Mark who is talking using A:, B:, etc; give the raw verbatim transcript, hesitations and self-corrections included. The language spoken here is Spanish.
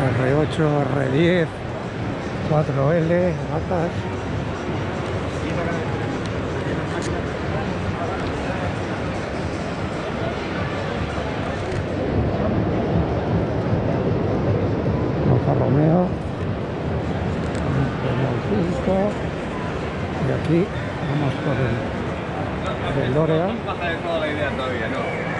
A: R ocho, R diez, cuatro L, gatas. Alfa Romeo, Imperial cinco, y aquí vamos por el DeLorean.
B: No baja de toda la idea todavía, ¿no?